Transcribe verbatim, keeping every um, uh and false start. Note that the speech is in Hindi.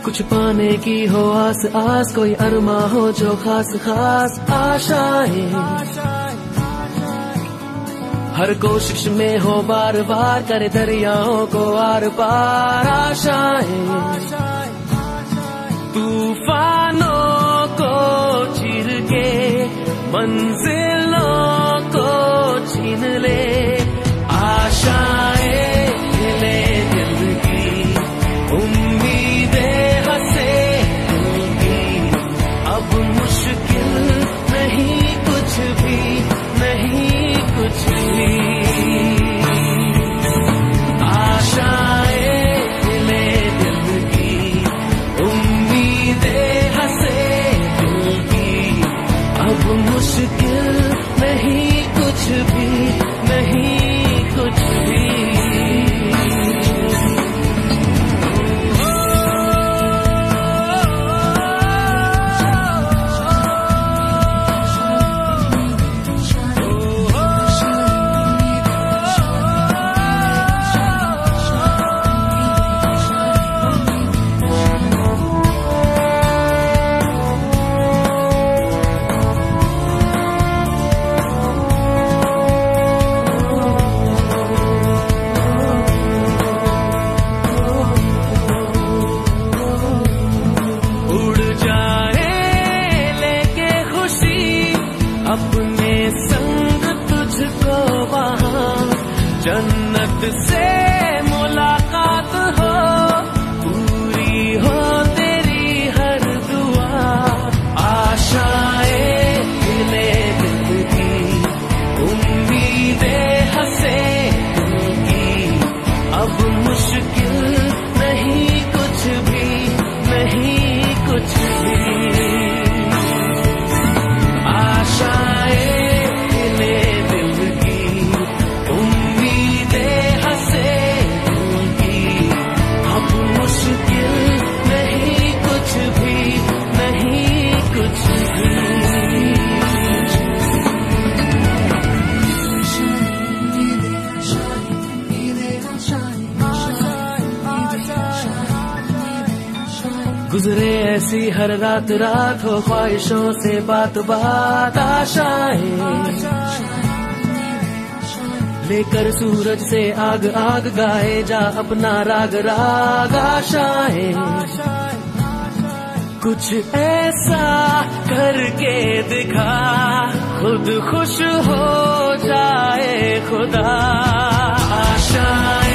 कुछ पाने की हो आस आस, कोई अरमा हो जो खास खास आशाएं, हर कोशिश में हो बार बार करे दरियाओं को आर पार आशाएं, तूफानों को चीर के मंजिलों को छीन ले आशाएं, ले दिल की उम्मीदें हंसे दिल की, अब मुश्किल नहीं कुछ भी, नहीं कुछ भी, आशाएं ले दिल की उम्मीदें हंसे दिल की, अब मुश्किल नहीं कुछ भी, नहीं कुछ भी। अपने संग तुझको वहाँ जन्नत से मुलाकात हो, पूरी हो तेरी हर दुआ, आशाएं ले दिल की उम्मीदें हंसे दिल की, अब मुश्किल नहीं कुछ भी, नहीं कुछ भी, गुजरे ऐसी हर रात रात हो ख्वाहिशों से बात बात आशाएं, लेकर सूरज से आग आग गाए जा अपना राग राग आशाएं, कुछ ऐसा करके दिखा खुद खुश हो जाए खुदा, आशाएं